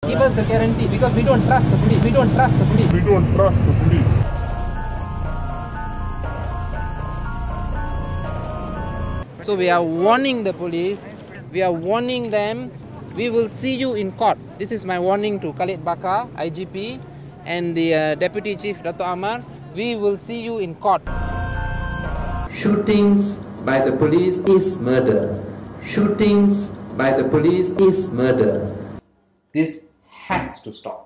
Give us the guarantee because we don't trust the police. We don't trust the police. We don't trust the police. So we are warning the police. We are warning them. We will see you in court. This is my warning to Khalid Bapak, IGP, and the Deputy Chief Dato' Amar. We will see you in court. Shootings by the police is murder. Shootings by the police is murder. This has to stop.